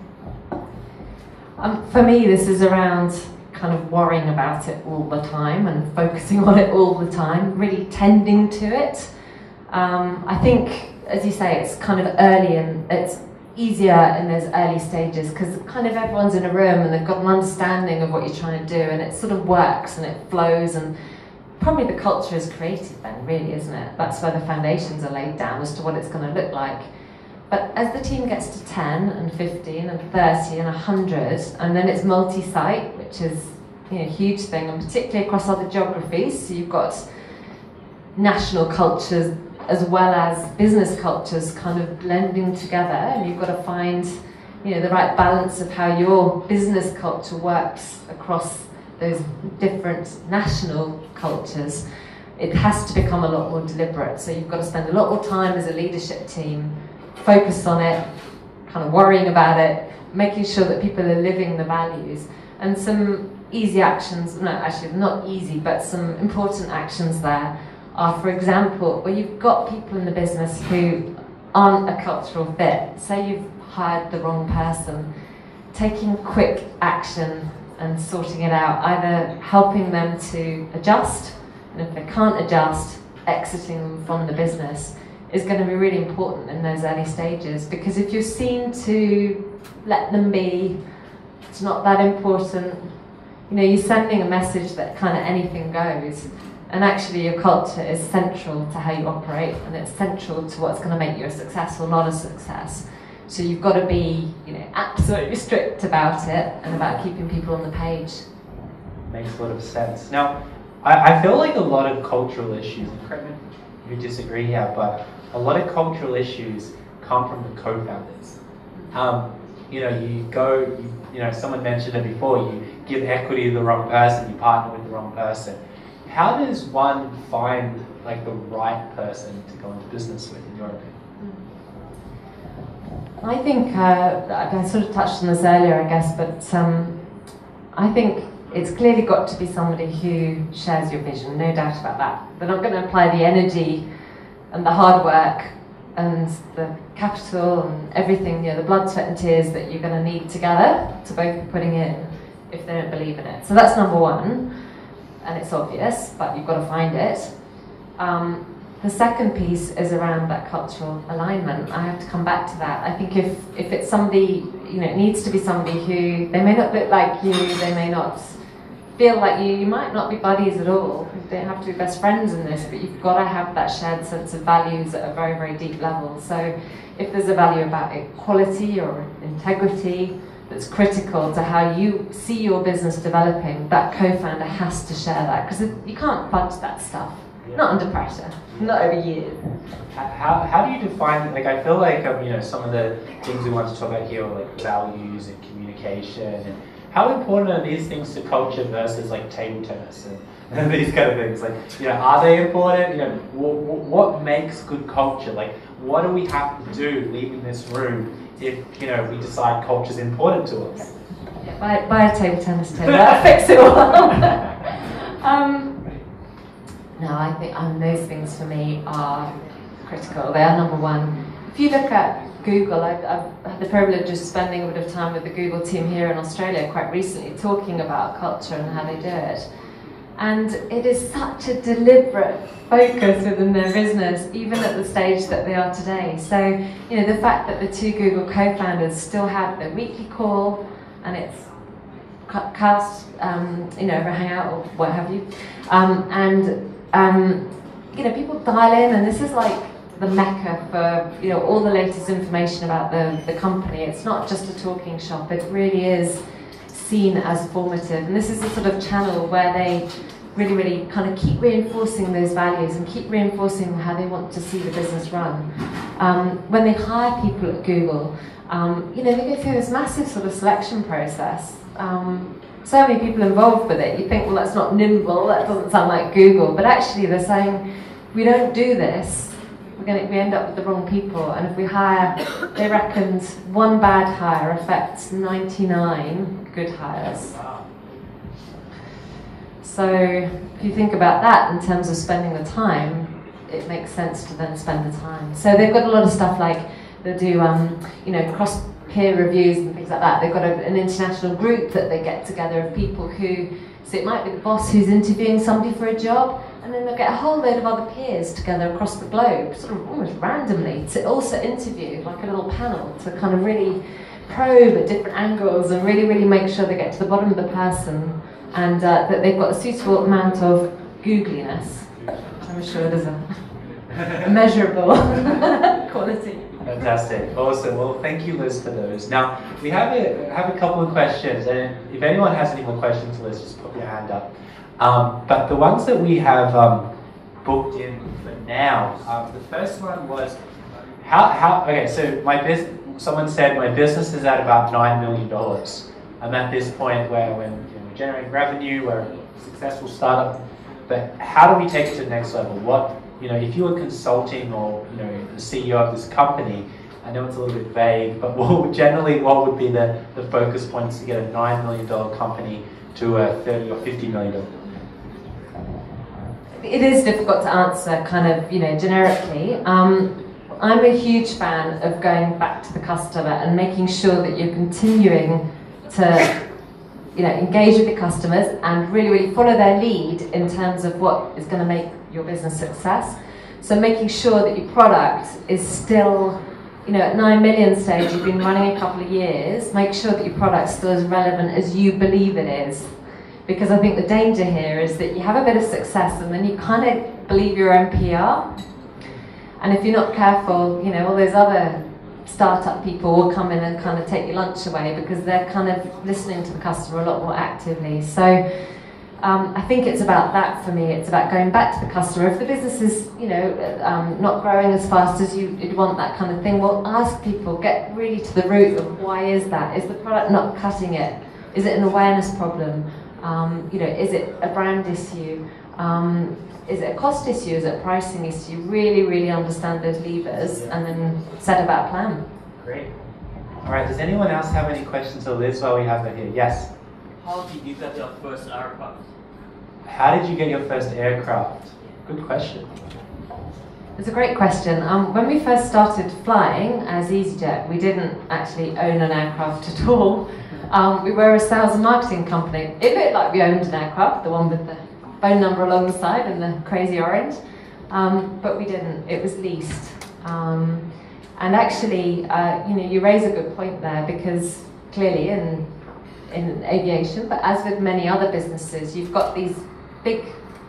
Um, for me, this is around kind of worrying about it all the time and focusing on it all the time, really tending to it. Um, I think, as you say, it's kind of early and it's easier in those early stages because kind of everyone's in a room and they've got an understanding of what you're trying to do and it sort of works and it flows and probably the culture is created then, really, isn't it? That's where the foundations are laid down as to what it's going to look like. But as the team gets to ten and fifteen and thirty and one hundred, and then it's multi-site, which is, you know, a huge thing, and particularly across other geographies, so you've got national cultures as well as business cultures kind of blending together, and you've got to find, you know, the right balance of how your business culture works across those different national cultures. It has to become a lot more deliberate, so you've got to spend a lot more time as a leadership team focused on it, kind of worrying about it, making sure that people are living the values. And some easy actions, no, actually not easy, but some important actions there are, for example, where you've got people in the business who aren't a cultural fit, say you've hired the wrong person, taking quick action and sorting it out, either helping them to adjust, and if they can't adjust, exiting them from the business is going to be really important in those early stages, because if you're seen to let them be, it's not that important, you know, you're sending a message that kind of anything goes, and actually your culture is central to how you operate, and it's central to what's going to make you a success or not a success. So you've got to be, you know, absolutely strict about it and about keeping people on the page. Makes a lot of sense. Now, I, I feel like a lot of cultural issues, and correct me if you disagree here, but a lot of cultural issues come from the co-founders. Um, you know, you go, you, you know, someone mentioned it before, you give equity to the wrong person, you partner with the wrong person. How does one find like the right person to go into business with, in your opinion? I think, uh, I sort of touched on this earlier, I guess, but um, I think it's clearly got to be somebody who shares your vision, no doubt about that. They're not going to apply the energy and the hard work and the capital and everything, you know, the blood, sweat and tears that you're going to need together to both be putting in if they don't believe in it. So that's number one, and it's obvious, but you've got to find it. Um, the second piece is around that cultural alignment. I have to come back to that. I think if, if it's somebody, you know, it needs to be somebody who, they may not look like you, they may not feel like you, you might not be buddies at all. You don't have to be best friends in this, but you've got to have that shared sense of values at a very, very deep level. So if there's a value about equality or integrity that's critical to how you see your business developing, that co-founder has to share that, because you can't fudge that stuff. Yeah. Not under pressure, not over years. How, how do you define, like, I feel like, um, you know, some of the things we want to talk about here are like values and communication, and how important are these things to culture versus like table tennis and, and these kind of things? Like, you know, are they important? You know, what, what makes good culture? Like, what do we have to do leaving this room if, you know, we decide culture is important to us? Yeah, buy, buy a table tennis table, that'll fix it all. um, no, I think um, those things for me are critical. They are number one. If you look at Google, I've, I've had the privilege of spending a bit of time with the Google team here in Australia quite recently, talking about culture and how they do it. And it is such a deliberate focus within their business, even at the stage that they are today. So, you know, the fact that the two Google co-founders still have their weekly call, and it's cast, um, you know, over Hangout or what have you, um, and um, you know, people dial in, and this is like the mecca for, you know, all the latest information about the, the company. It's not just a talking shop, it really is seen as formative. And this is the sort of channel where they really, really kind of keep reinforcing those values and keep reinforcing how they want to see the business run. Um, when they hire people at Google, um, you know, they go through this massive sort of selection process. Um, so many people involved with it. You think, well, that's not nimble, that doesn't sound like Google, but actually they're saying, we don't do this, we're going to, we end up with the wrong people, and if we hire, they reckoned one bad hire affects ninety-nine good hires. So if you think about that in terms of spending the time, it makes sense to then spend the time. So they've got a lot of stuff like, they'll do um, you know, cross peer reviews and things like that. They've got a, an international group that they get together of people who, so it might be the boss who's interviewing somebody for a job, and then they'll get a whole load of other peers together across the globe, sort of almost randomly, to also interview, like a little panel, to kind of really probe at different angles and really, really make sure they get to the bottom of the person, and uh, that they've got a suitable amount of googliness, which I'm sure there's a, a measurable quality. Fantastic, awesome. Well, thank you, Liz, for those. Now, we have a, have a couple of questions, and if anyone has any more questions, Liz, just put your hand up. Um, but the ones that we have um, booked in for now, um, the first one was, how, how, okay, so my business, someone said my business is at about nine million dollars. I'm at this point where when, you know, we're generating revenue, we're a successful startup, but how do we take it to the next level? What, you know, if you were consulting or, you know, the C E O of this company, I know it's a little bit vague, but what, generally what would be the, the focus points to get a nine million dollar company to a thirty or fifty million dollars? It is difficult to answer kind of, you know, generically. Um, I'm a huge fan of going back to the customer and making sure that you're continuing to, you know, engage with the customers and really, really follow their lead in terms of what is going to make your business success. So making sure that your product is still, you know, at nine million stage, you've been running a couple of years, make sure that your product's still as relevant as you believe it is. Because I think the danger here is that you have a bit of success and then you kind of believe your own P R. And if you're not careful, you know, all those other startup people will come in and kind of take your lunch away because they're kind of listening to the customer a lot more actively. So um, I think it's about that for me. It's about going back to the customer. If the business is, you know, um, not growing as fast as you, you'd want, that kind of thing, well, ask people, get really to the root of why is that? Is the product not cutting it? Is it an awareness problem? Um, you know, is it a brand issue? Um, is it a cost issue? Is it a pricing issue? Really, really understand those levers and then set about a plan. Great. All right, does anyone else have any questions for Liz while we have her here? Yes? How did you get your first aircraft? How did you get your first aircraft? Good question. It's a great question. Um, when we first started flying as EasyJet, we didn't actually own an aircraft at all. Um, we were a sales and marketing company. It looked like we owned an aircraft, the one with the phone number along the side and the crazy orange, um, but we didn't. It was leased. Um, and actually, uh, you know, you raise a good point there because clearly in in aviation, but as with many other businesses, you've got these big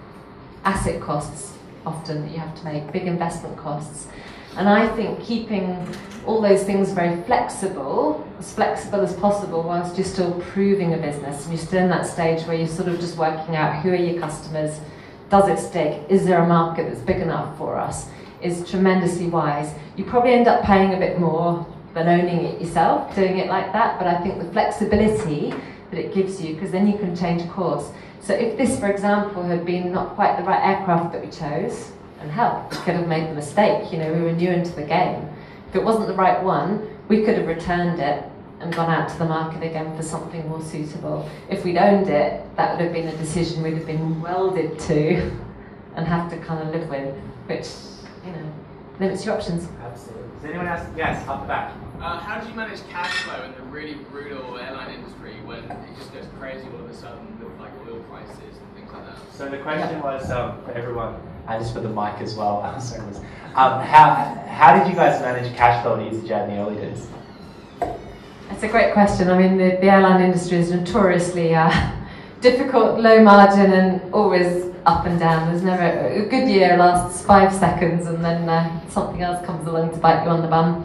asset costs often that you have to make, big investment costs. And I think keeping all those things very flexible, as flexible as possible, whilst you're still proving a business, and you're still in that stage where you're sort of just working out who are your customers, does it stick, is there a market that's big enough for us, is tremendously wise. You probably end up paying a bit more than owning it yourself, doing it like that, but I think the flexibility that it gives you, because then you can change course. So if this, for example, had been not quite the right aircraft that we chose, and hell, we could have made the mistake, you know, we were new into the game. If it wasn't the right one, we could have returned it and gone out to the market again for something more suitable. If we'd owned it, that would have been a decision we'd have been welded to and have to kind of live with, which, you know, limits your options. Absolutely. Does anyone else? Yes, up the back. Uh, how do you manage cash flow in the really brutal airline industry when it just goes crazy all of a sudden with like oil prices and things like that? So the question yeah. was um, for everyone, and just for the mic as well. Sorry, Liz. Um, how how did you guys manage cash flow at EasyJet in the early days? That's a great question. I mean, the, the airline industry is notoriously uh, difficult, low margin, and always up and down. There's never a good year lasts five seconds, and then uh, something else comes along to bite you on the bum.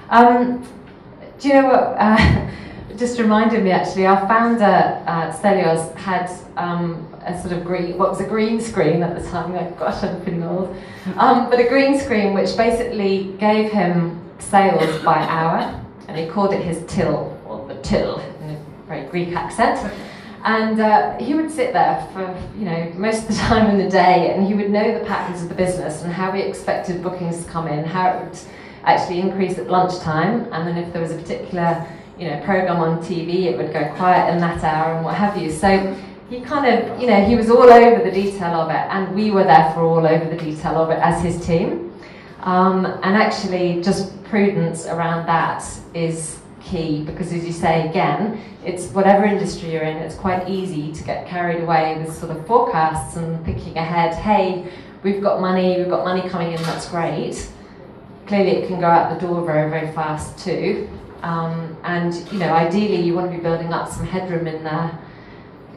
Um, do you know what? Uh, just reminded me actually. Our founder, uh, Stelios, had um, a sort of green, what was a green screen at the time. Like, gosh, I'm feeling old. Um, but a green screen which basically gave him sales by hour, and he called it his till, or the till, in a very Greek accent. And uh, he would sit there for, you know, most of the time in the day, and he would know the patterns of the business and how we expected bookings to come in, how it would actually increase at lunchtime, and then if there was a particular, you know, program on T V, it would go quiet in that hour and what have you. So he kind of, you know, he was all over the detail of it, and we were therefore all over the detail of it as his team. Um, and actually, just prudence around that is key, because as you say, again, it's whatever industry you're in, it's quite easy to get carried away with sort of forecasts and thinking ahead, hey, we've got money, we've got money coming in, that's great. Clearly it can go out the door very, very fast too. Um, and, you know, ideally you want to be building up some headroom in there,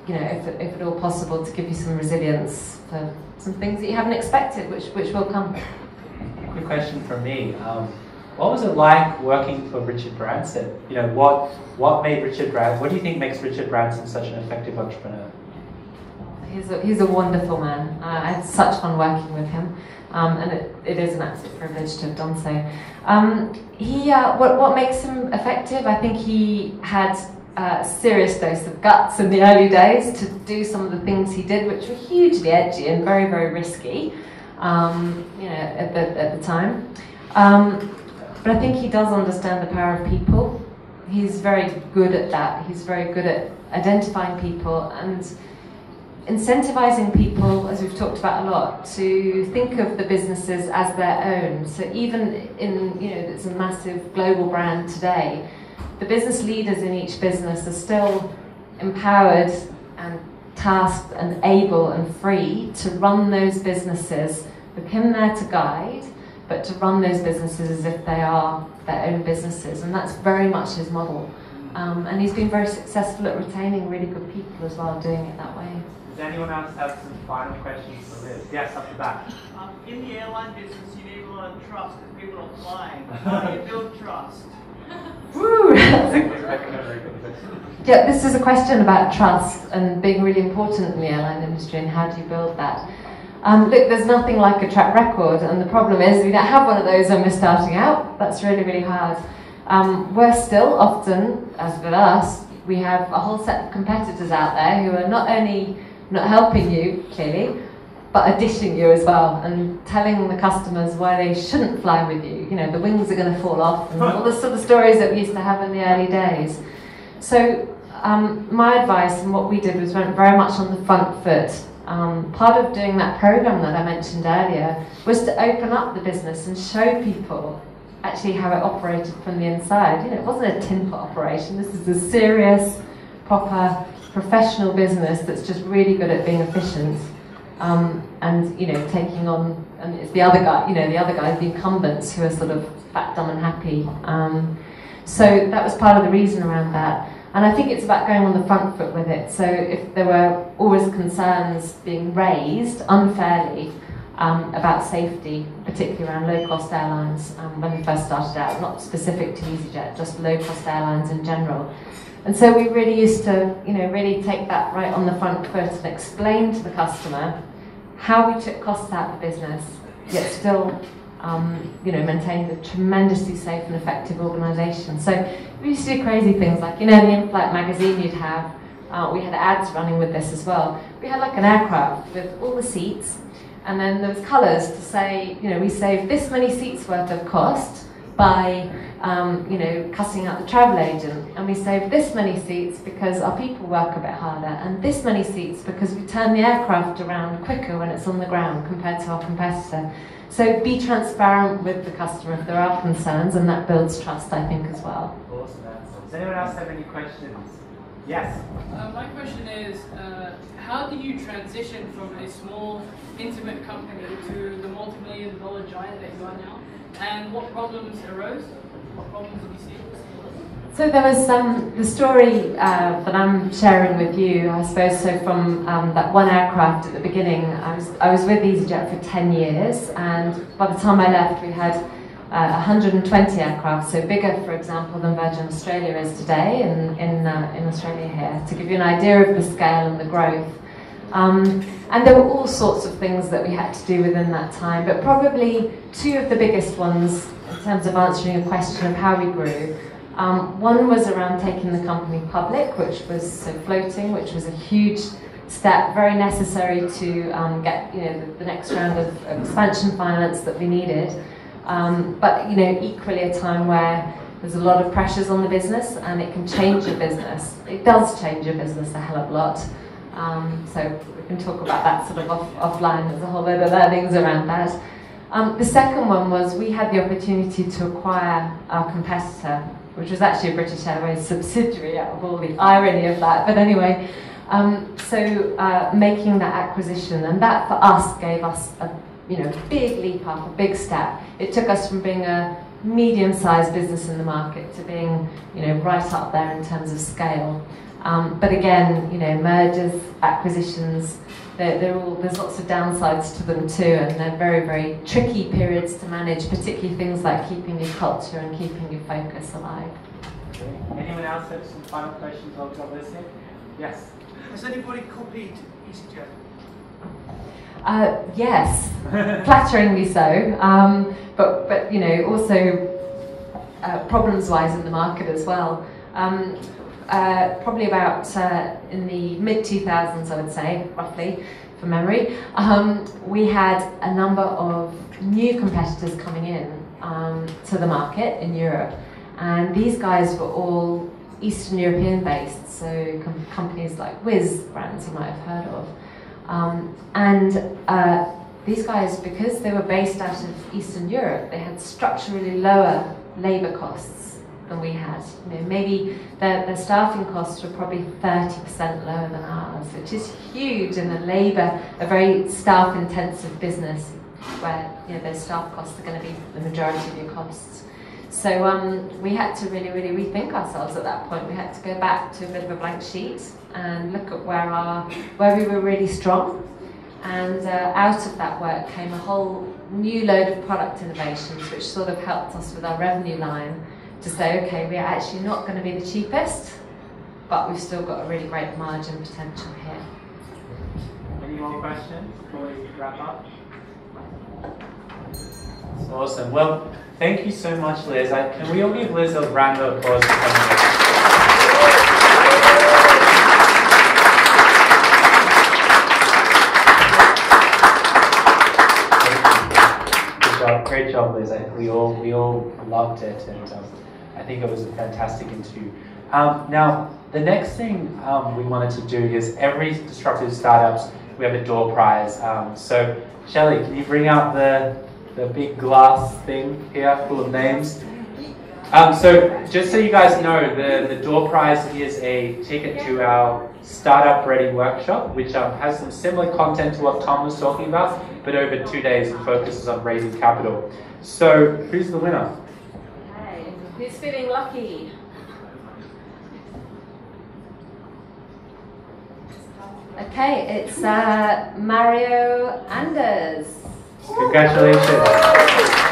you know, if, if at all possible, to give you some resilience for some things that you haven't expected, which which will come. Quick question from me. Um, what was it like working for Richard Branson? You know, what what made Richard Branson? What do you think makes Richard Branson such an effective entrepreneur? He's a, he's a wonderful man. Uh, I had such fun working with him, um, and it, it is an absolute privilege to have done so. Um, he, uh, what, what makes him effective? I think he had a serious dose of guts in the early days to do some of the things he did, which were hugely edgy and very, very risky, um, you know, at the, at the time. Um, but I think he does understand the power of people. He's very good at that. He's very good at identifying people and incentivizing people, as we've talked about a lot, to think of the businesses as their own. So even in, you know, it's a massive global brand today, the business leaders in each business are still empowered and tasked and able and free to run those businesses with him there to guide, but to run those businesses as if they are their own businesses. And that's very much his model. Um, and he's been very successful at retaining really good people as well, doing it that way. Does anyone else have some final questions for Liz? Yes, up the back. Um, in the airline business, you need a lot of trust because people are flying. How do you build trust? Woo! Yeah, this is a question about trust and being really important in the airline industry, and how do you build that? Um, look, there's nothing like a track record, and the problem is we don't have one of those when we're starting out. That's really, really hard. Um, we're still often, as with us, we have a whole set of competitors out there who are not only not helping you, clearly, but are dishing you as well and telling the customers why they shouldn't fly with you. You know, the wings are going to fall off and all the sort of stories that we used to have in the early days. So um, my advice and what we did was went very much on the front foot. Um, part of doing that program that I mentioned earlier was to open up the business and show people actually how it operated from the inside. You know, it wasn't a tin pot operation. This is a serious, proper, professional business that's just really good at being efficient, um, and you know, taking on. And it's the other guy, you know, the other guys, the incumbents, who are sort of fat, dumb, and happy. Um, so that was part of the reason around that. And I think it's about going on the front foot with it. So if there were always concerns being raised unfairly um, about safety, particularly around low-cost airlines, um, when we first started out, not specific to EasyJet, just low-cost airlines in general. And so we really used to, you know, really take that right on the front foot and explain to the customer how we took costs out of the business, yet still, um, you know, maintained a tremendously safe and effective organisation. So we used to do crazy things like, you know, in the in-flight magazine you'd have, uh, we had ads running with this as well. We had like an aircraft with all the seats, and then there was colours to say, you know, we saved this many seats worth of cost by, um, you know, cutting out the travel agent, and we saved this many seats because our people work a bit harder, and this many seats because we turn the aircraft around quicker when it's on the ground compared to our competitor. So be transparent with the customer if there are concerns, and that builds trust, I think, as well. Awesome answer. Does anyone else have any questions? Yes? Uh, my question is, uh, how did you transition from a small, intimate company to the multi-million dollar giant that you are now? And what problems arose? What problems did you see? So there was um, the story uh, that I'm sharing with you, I suppose, so from um, that one aircraft at the beginning. I was, I was with EasyJet for ten years, and by the time I left we had uh, one hundred twenty aircraft, so bigger, for example, than Virgin Australia is today in, in, uh, in Australia here, to give you an idea of the scale and the growth. Um, and there were all sorts of things that we had to do within that time, but probably two of the biggest ones in terms of answering a question of how we grew. Um, one was around taking the company public, which was so floating, which was a huge step, very necessary to um, get, you know, the, the next round of, of expansion finance that we needed. Um, but you know, equally a time where there's a lot of pressures on the business, and it can change your business. It does change your business a hell of a lot. Um, so we can talk about that sort of off, offline. There's a whole load of learnings around that. Um, the second one was we had the opportunity to acquire our competitor, which was actually a British Airways subsidiary, out of all the irony of that. But anyway, um, so uh, making that acquisition, and that for us gave us a you know big leap up, a big step. It took us from being a medium-sized business in the market to being you know right up there in terms of scale. Um, but again, you know, mergers, acquisitions, they're, they're all, there's lots of downsides to them too, and they're very, very tricky periods to manage, particularly things like keeping your culture and keeping your focus alive. Okay. Anyone else have some final questions while we're listening? Yes? Has anybody copied EasyJet? Uh, yes, flatteringly so, um, but, but you know, also uh, problems-wise in the market as well. Um, uh, probably about uh, in the mid two thousands, I would say, roughly, from memory, um, we had a number of new competitors coming in um, to the market in Europe, and these guys were all Eastern European based, so com companies like Whiz, brands you might have heard of. Um, and uh, these guys, because they were based out of Eastern Europe, they had structurally lower labour costs than we had. You know, maybe their, their staffing costs were probably thirty percent lower than ours, which is huge in a labour, a very staff-intensive business where, you know, those staff costs are going to be the majority of your costs. So um, we had to really, really rethink ourselves at that point. We had to go back to a bit of a blank sheet and look at where our where we were really strong. And uh, out of that work came a whole new load of product innovations, which sort of helped us with our revenue line to say, okay, we're actually not going to be the cheapest, but we've still got a really great margin potential here. Any more questions before we wrap up? Awesome. Well, thank you so much, Liz. I, can we all give Liz a round of applause for coming? Good job, great job, Liz. I, we all we all loved it, and um, I think it was a fantastic interview. Um, now, the next thing um, we wanted to do is every Disruptive Startups we have a door prize. Um, so, Shelley, can you bring out the the big glass thing here full of names? Um, so just so you guys know, the, the door prize is a ticket to our Startup Ready workshop, which um, has some similar content to what Tom was talking about, but over two days it focuses on raising capital. So who's the winner? Okay, who's feeling lucky? Okay, it's uh, Mario Anders. Congratulations.